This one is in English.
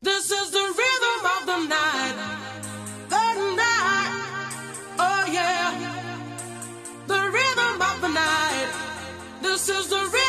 This is the rhythm of the night. The night. Oh yeah. The rhythm of the night. This is the rhythm.